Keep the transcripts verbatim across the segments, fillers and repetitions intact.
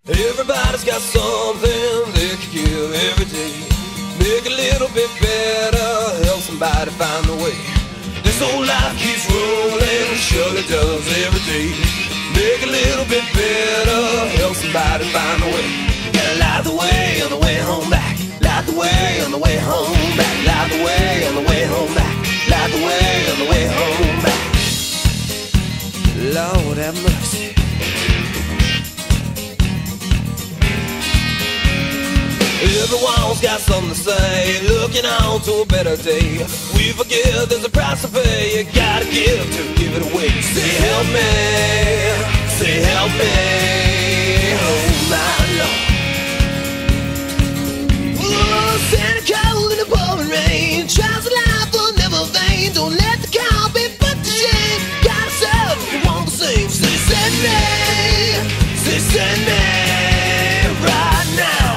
Everybody's got something they could give every day. Make a little bit better, help somebody find the way. This old life keeps rolling, surely does every day. Make a little bit better, help somebody find the way. Gotta light the way on the way home back. Light the way on the way home back. Light the way on the way home back. Light the way on the way home back. Lord have mercy. Everyone's got something to say, looking on to a better day. We forgive, there's a price to pay. You gotta give to give it away. Say help me, say help me, oh my Lord. Oh, Santa cold in the pouring rain, trials of life will never vain. Don't let the cow be put to shame. Got yourself if you want the same. Say send me, say send me right now.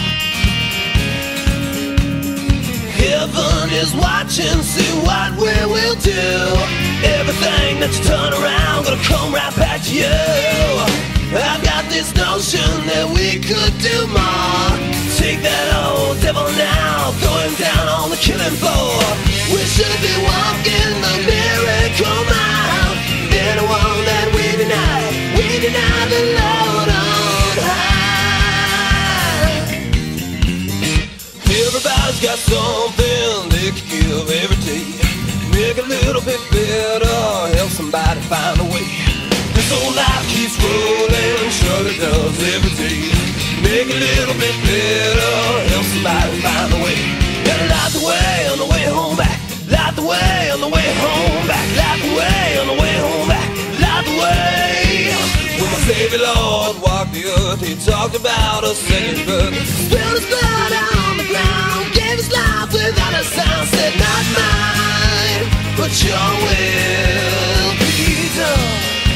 Heaven is watching, see what we will do. Everything that you turn around gonna come right back to you. I've got this notion that we could do more. Take that old devil now, throw him down on the killing floor. We should be walking the miracle mile. Anyone that we deny, we deny the Lord on high. Everybody's got something they could give every day. Make a little bit better, help somebody find a way. This old life keeps rolling, surely does every day. Make a little bit better, help somebody find a way. Gotta light the way on the way home back. Light the way on the way home back. Light the way on the way home back. Light the way. When my Savior Lord walked the earth, he talked about a second birth. Spilled his blood on the ground, gave his life without a sound. Said not mine, but your will be done.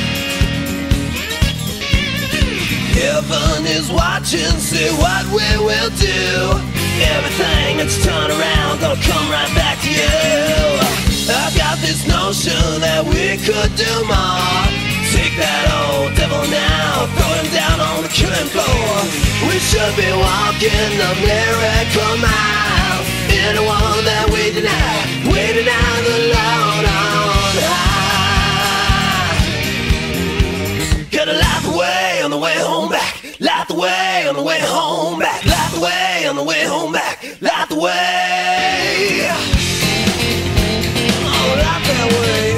Heaven is watching, see what we will do. Everything that's turned around gonna come right back to you. I've got this notion that we could do more. Take that old devil now, throw him down on the killing floor. We should be walking the miracle mile. Anyone that we deny, we deny the Lord on high. Gotta light the way on the way home back. Light the way on the way home back. Light the way on the way home back. Light the way. Oh, light that way.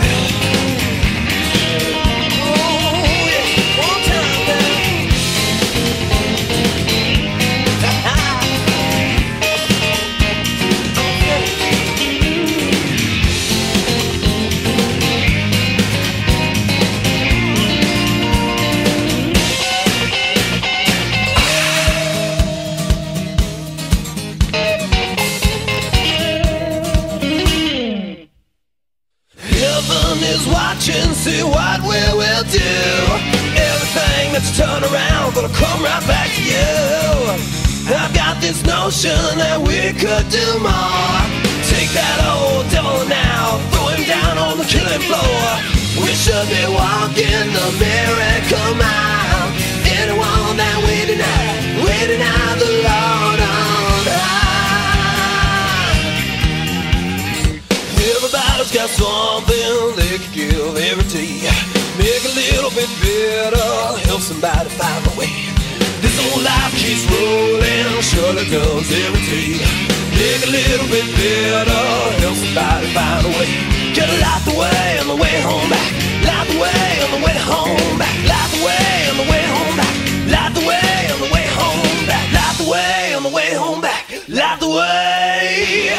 Watching, see what we will do. Everything that's turned around gonna come right back to you. I've got this notion that we could do more. Take that old devil now, throw him down on the killing floor. We should be walking the miracle mile. Anyone that we deny, we deny the Lord on high. Everybody's got something they could give every day. Make a little bit better, help somebody find the way. This old life keeps rolling, surely does every day. Make a little bit better, help somebody find a way. Gotta light the way on the way home back. Light the way on the way home back. Light the way on the way home back. Light the way on the way home back. Light the way on the way home back. Light the way.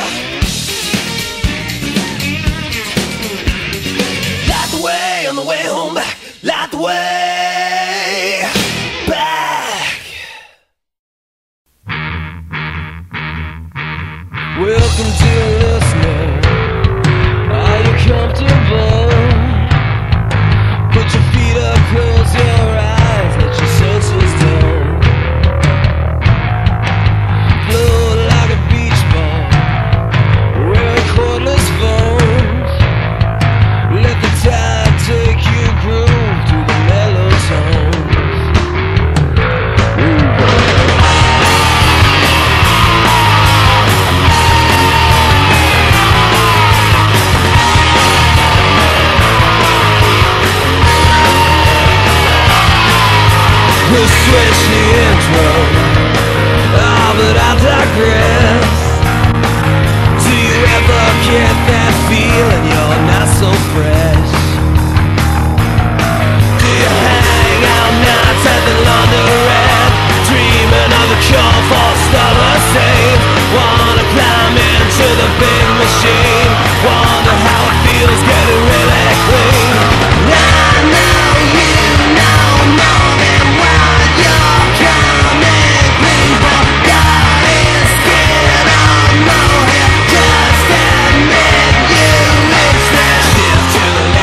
Way on the way home back, light the way back. Welcome to listening. Are you comfortable? Put your feet up, close your eyes, let your senses down. Float like a beach ball, wearing cordless phones. Let the tide take you groove through the mellow tones. We'll switch the intro. Oh, but I digress. Do you ever get that feeling you're not so fresh? Do you hang out nights at the laundrette, dreaming of a cure for stubborn stains? Wanna climb into the big machine, wonder how it feels getting really clean. I know you know more than what you're coming clean for. God is scared of molehill, just admit you exist. Shift to the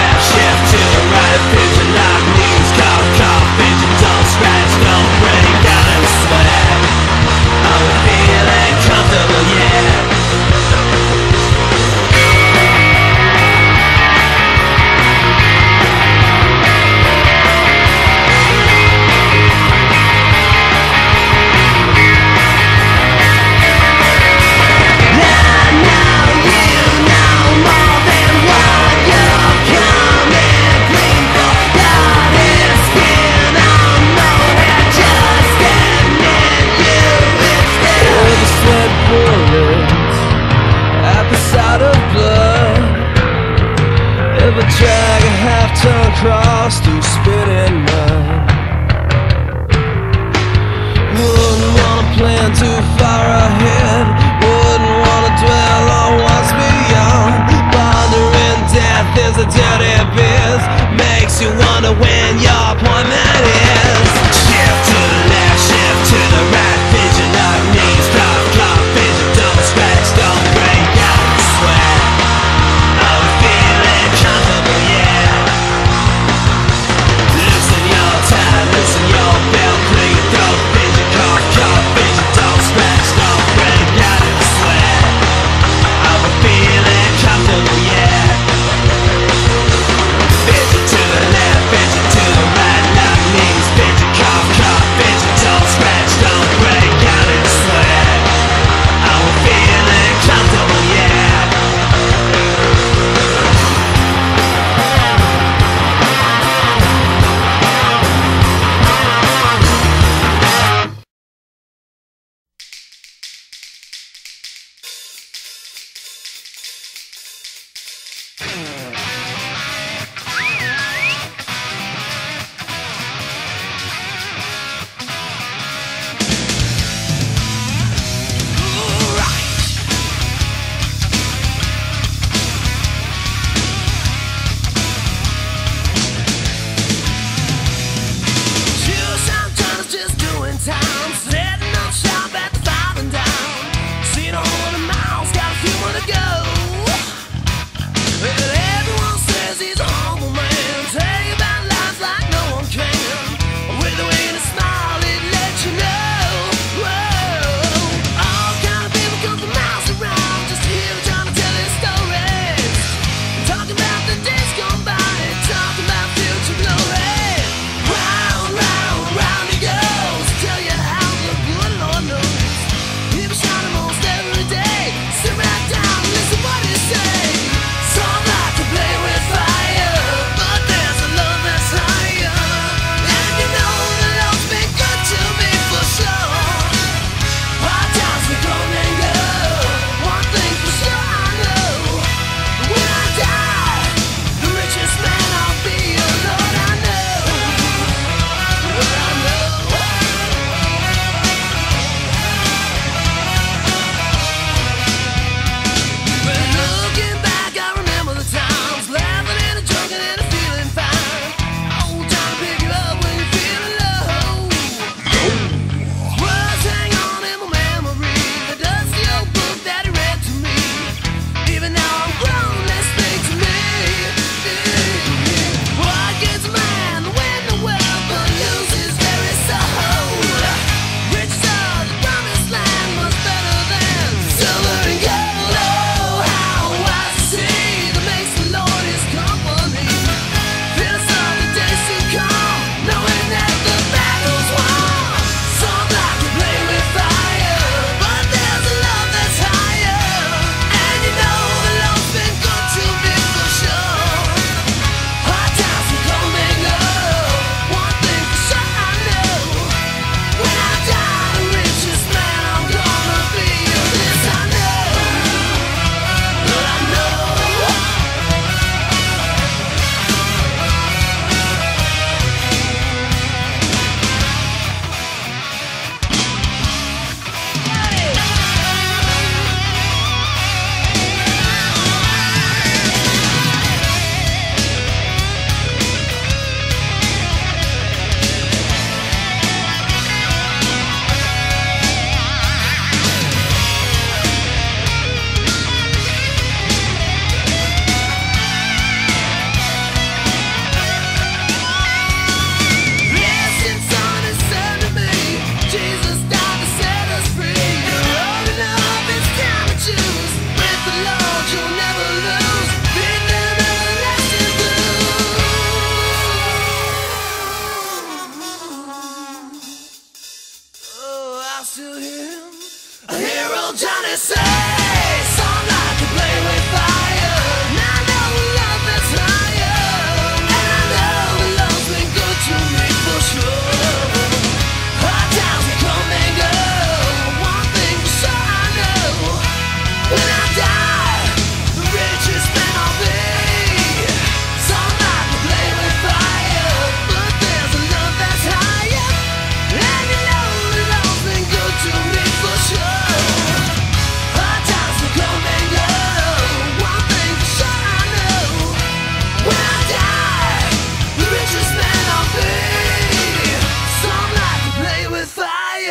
to him. I hear old Johnny say, some like to play with fire. And I know love is higher. And I know the love's been good to me for sure. Hard times will come and go. One thing for sure I know, when I die, the richest man I'll be. Some like to play with fire, but there's a love that's higher. And you know the love's been good to me for sure. Hard times will come and go. One thing for sure I know, when I die, the richest man I'll be. Some like to play with fire.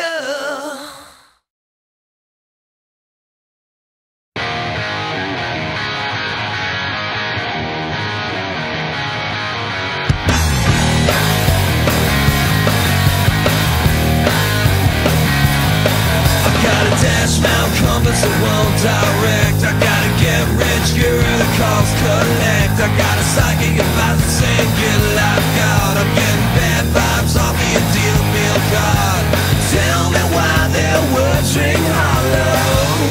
I got a dash mount compass that won't direct. I gotta get rich, get rid of calls, collect. I got a psychic advice that's saying get life God. I'm getting bad vibes off of your deal meal card. Tell me why their words ring hollow.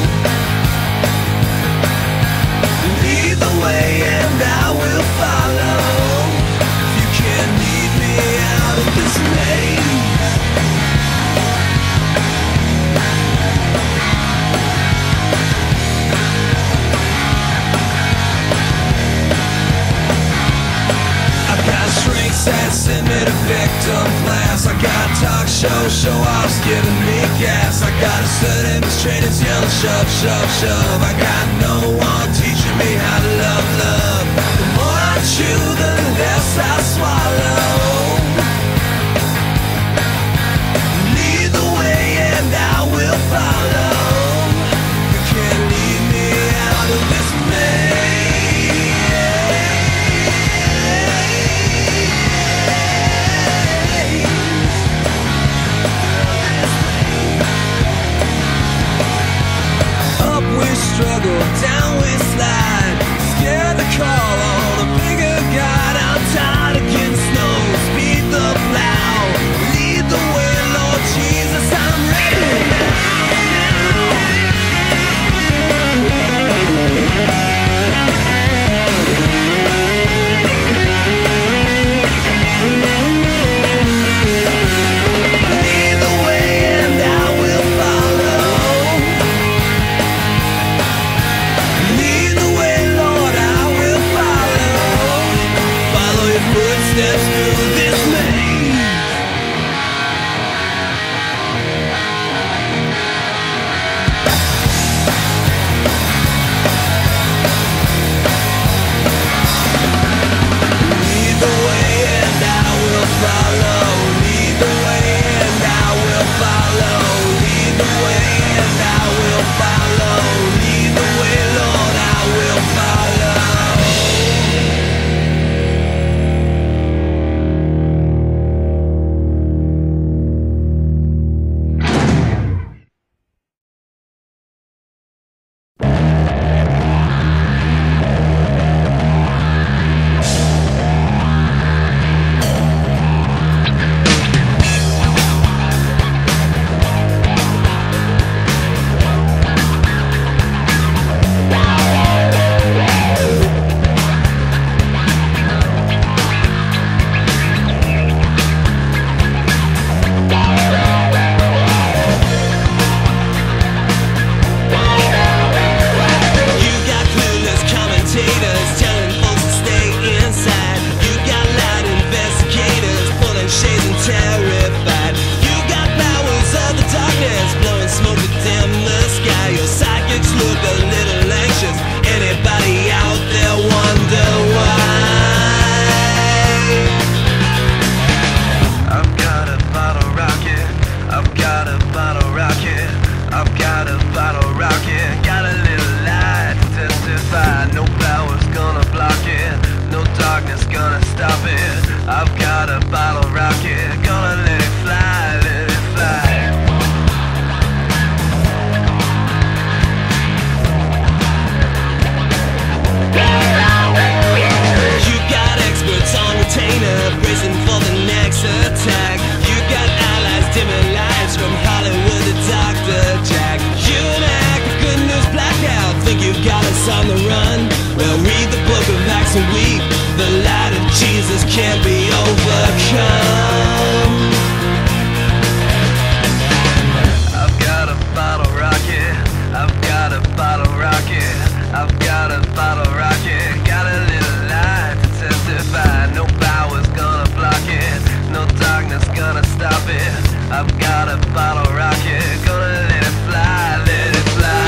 Lead the way and I will follow. If you can't lead me out of this maze, that send me to victim class. I got talk shows, show offs giving me gas. I got a certain trainers yelling shove, shove, shove. I got no one teaching me how to love, love. The more I chew, the less I swallow. Lead the way and I will follow. You can't lead me out of this maze. Struggle, down we slide. Scared to call on a bigger God. I'm tired of getting snow. bottle rocket, gonna let it fly, let it fly.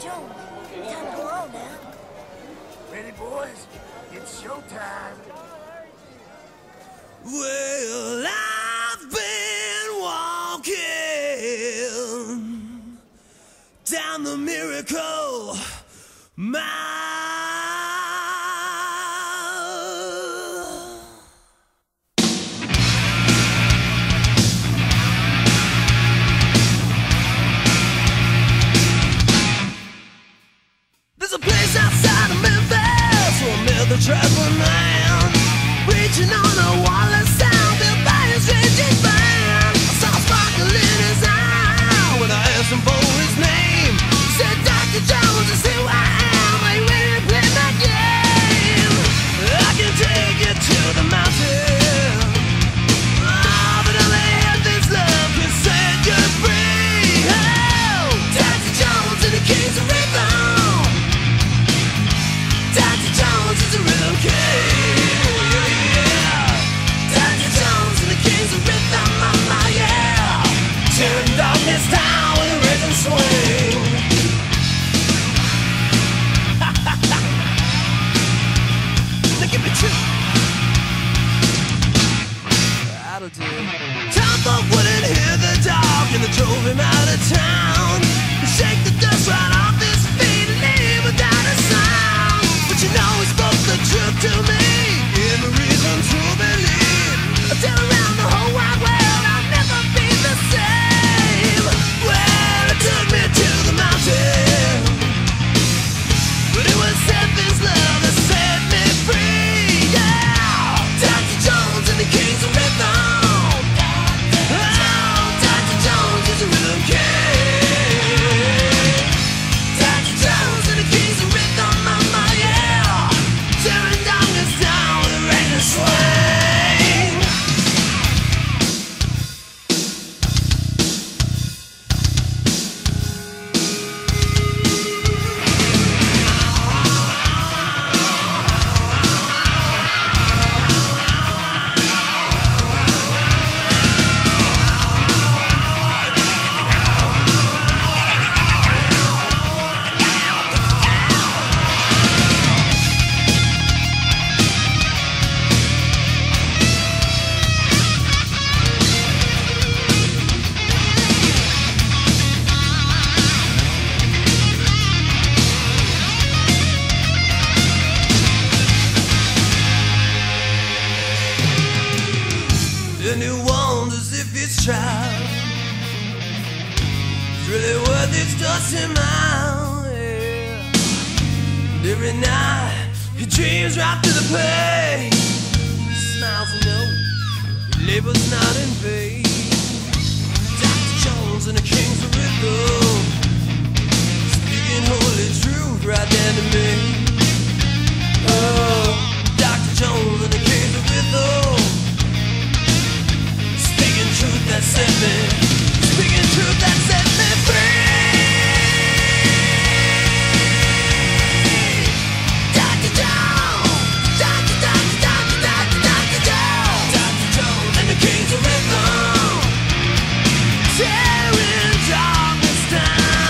Jones, time to go on now. Ready, boys? It's showtime. Well, I've been walking down the Miracle Mile. There's a place outside of Memphis where met the traveling man, reaching on a wireless sound built by a strange band. I saw a sparkle in his eye when I asked him for his name. He said, Doctor Jones is who I am. Are you ready to play my game? I can take you to the mountain. Oh, but only if this love can set you free. Oh, Doctor Jones and the Kings of Rhythm. Doctor Jones is a rhythm king. Doctor Jones and the Kings of Rhythm, mama, yeah. Tearing darkness down with a rhythm swing. Now give me two. That'll do. Tom Funk wouldn't hear the dog and they drove him out of town. He shake the dust right off his feet and leave without a sound. But you know he spoke the truth to me. Give me reason to believe. I'll tell around the whole wide world I'll never be the same. Well, it took me to the mountain, but it was heaven's love that set me free. Yeah, Doctor Jones and the Kings of Rhythm. Oh, Doctor Jones is a rhythm king. Doctor Jones and the Kings of Rhythm, mama, yeah. Tearing darkness down with a razor swing. And he wonders if his child is really worth its dust him out, yeah. And every night he dreams right through the pain. He smiles and knows he labors not in vain. Doctor Jones and the Kings of Rhythm, speaking holy truth right down to me. Oh, Doctor Jones and the Kings of Rhythm, speaking truth that set me, speaking truth that set me free. Doctor Jones, Doctor, Doctor, Doctor, Doctor, Doctor Jones, Doctor Jones and the Kings of Rhythm, tearing darkness down.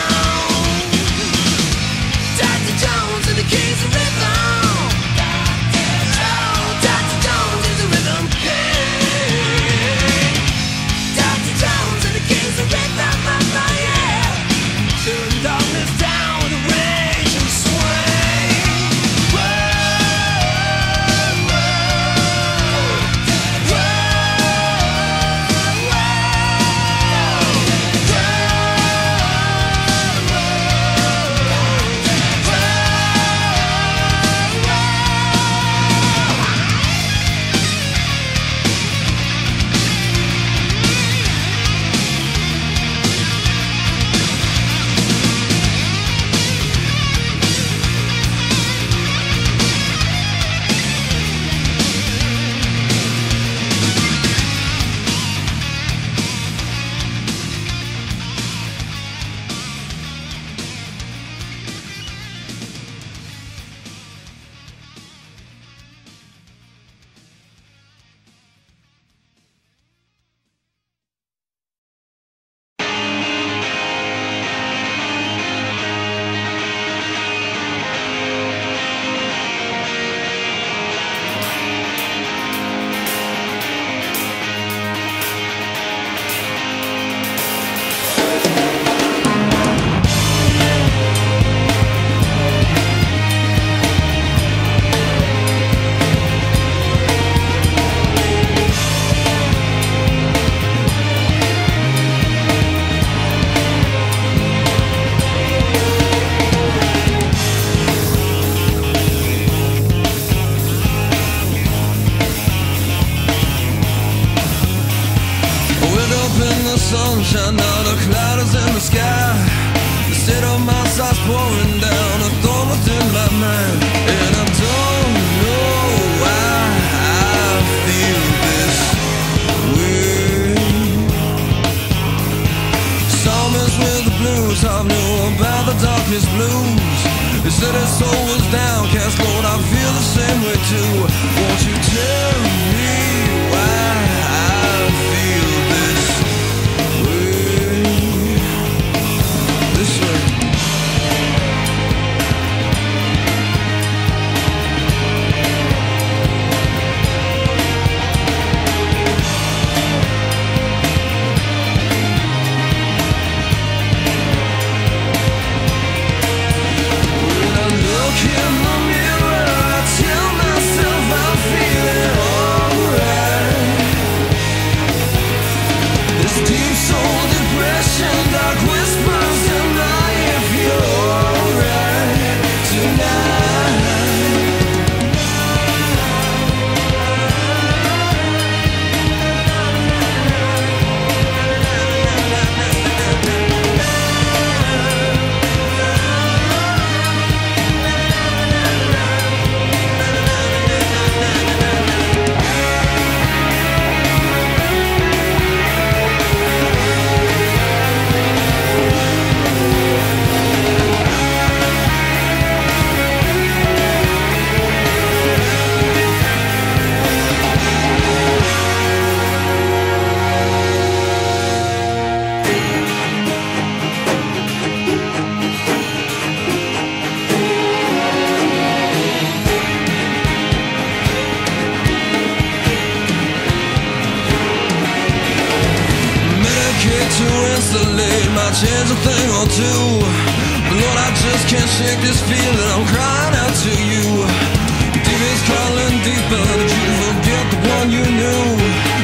stars pouring down, a thorn within my mind, and I don't know why I feel this way. Psalmist with the blues, I knew about the darkest blues. They said his soul was downcast, Lord, I feel the same way too. Won't you tell me why I feel this way? This way. Change a thing or two, but Lord, I just can't shake this feeling. I'm crying out to you. Deep is calling deeper. Did you forget the one you knew?